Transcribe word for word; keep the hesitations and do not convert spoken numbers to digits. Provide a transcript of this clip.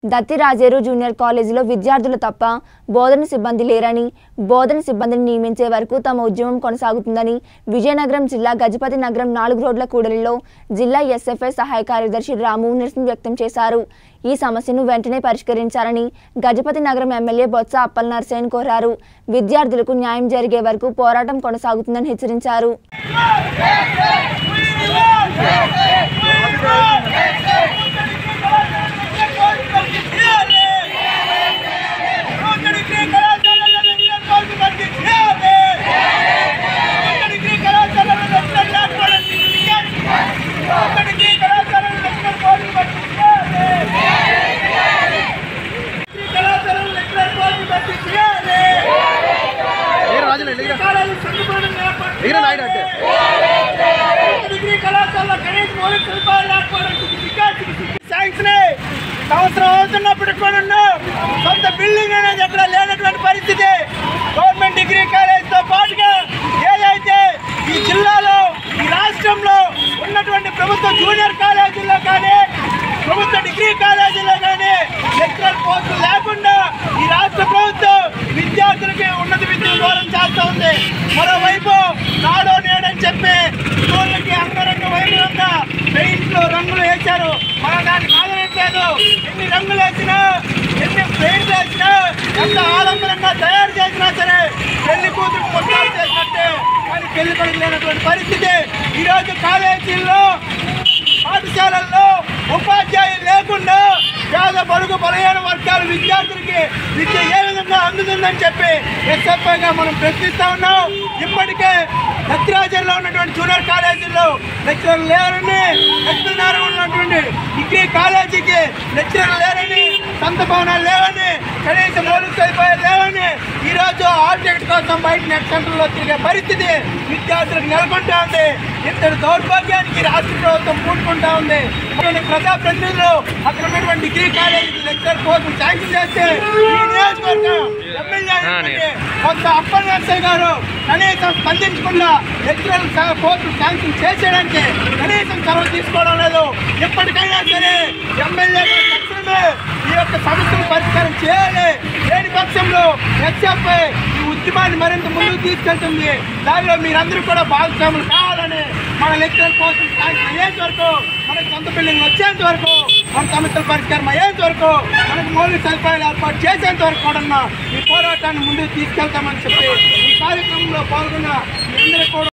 దత్తి Rajeru junior కాలేజీలో విద్యార్థులు తప్ప బోధన సిబ్బంది లేరని, బోధన సిబ్బందిని నియమించే వరకు తమ ఉద్యమం కొనసాగుతుందని విజయనగరం జిల్లా గజపతి నగరం నాలుగు రోడ్ల కూడలిలో జిల్లా ఎస్ఎఫ్ఐ సహాయ కార్యదర్శి రాము నిరసన వ్యక్తం చేశారు. ఈ సమస్యను వెంటనే పరిష్కరించాలని గజపతి నగరం ఎమ్మెల్యే బొత్స అప్పలనరసేన్ కోరారు. విద్యార్థులకు న్యాయం జరిగే వరకు పోరాటం కొనసాగుతుందని హెచ్చరించారు. సంవత్సరం అవుతున్నప్పటికి కూడా సొంత బిల్డింగ్ అనేది ఎక్కడ లేనటువంటి పరిస్థితి. గవర్నమెంట్ డిగ్రీ కాలేజ్తో పాటుగా ఏదైతే ఈ జిల్లాలో ఈ రాష్ట్రంలో ఉన్నటువంటి ప్రభుత్వ జూనియర్ కాలేజీల్లో కానీ ప్రభుత్వ డిగ్రీ కాలేజీల్లో కానీ లెక్చరర్ పోస్టులు లేకుండా ఈ రాష్ట్ర ప్రభుత్వం విద్యార్థులకి ఉన్నత విద్యను దూరం చేస్తూ ఉంది. మరోవైపు నాడో నేడని చెప్పి స్కూళ్ళకి అంగరంగ వైభవంగా పెయింట్లు రంగులు వేశారు. మనం దాన్ని కాదనట్లేదు. ఎన్ని రంగులు వేసినా, ఎన్ని పెయింట్లు వేసినా, ఎంత ఆడంబరంగా తయారు చేసినా సరే పెళ్లి కూతురు ముట్టాలు చేసినట్టే కానీ పెళ్లి కొడుకు లేనటువంటి పరిస్థితి. ఈరోజు కాలేజీల్లో పాఠశాలల్లో ఉపాధ్యాయులు లేకుండా పేద బడుగు బలహీన వర్గాల విద్యార్థులకి విద్య ఏ విధంగా అందుతుందని చెప్పి ఎస్ఎఫ్ఐగా మనం ప్రశ్నిస్తా ఉన్నాం. ఇప్పటికే దత్తిరాజర్లో ఉన్నటువంటి జూనియర్ కాలేజీల్లో లెక్చరర్లు లేరని, లెక్చరర్ ఉన్నటువంటి డిగ్రీ కాలేజీకి లెక్చరర్లు లేరని, సొంత భవనాలు లేవని, కనీస మౌలిక సదుపాయాలు లేవని ఈరోజు ఆల్ టికెట్ కోసం బయట నెట్ సెంటర్లో తిరిగే పరిస్థితి విద్యార్థులకు నెలకొంటా ఉంది. ఇంతటి దౌర్భాగ్యానికి రాష్ట్ర ప్రభుత్వం పూనుకుంటా ఉంది. ప్రజాప్రతినిధులు అక్కడ ఉన్నటువంటి డిగ్రీ కాలేజీ లెక్చరర్ పోస్టులు శాంక్షన్ చేస్తే ఈ నియోజకవర్గం ఎమ్మెల్యే కొంత అప్పలనరసేన్ గారు కనీసం స్పందించకుండా లెక్చరర్ పోస్టులు శాంక్షన్ చేసేయడానికి కనీసం చొరవ తీసుకోవడం లేదు. ఎప్పటికైనా సరే ఎమ్మెల్యే తక్షణమే ఈ యొక్క సమస్యను పరిష్కారం చేయాలి. లేని పక్షంలో ఎస్ఎఫ్ఐ ఈ ఉద్యమాన్ని మరింత ముందుకు తీసుకెళ్తుంది. దానిలో మీరందరూ కూడా భాగస్వాములు కావాలని మన లెక్చరర్ పోస్టులు శాంక్షన్ అయ్యేంత వరకు, మనకు సొంత బిల్డింగ్ వచ్చేంత వరకు, మన సమస్యల పరిష్కారం అయ్యేంత వరకు, మనకు మౌలిక సదుపాయాలు ఏర్పాటు చేసేంత వరకు కూడా ఈ పోరాటాన్ని ముందుకు తీసుకెళ్తామని చెప్పి ఈ కార్యక్రమంలో పాల్గొన్న మీ అందరికీ కూడా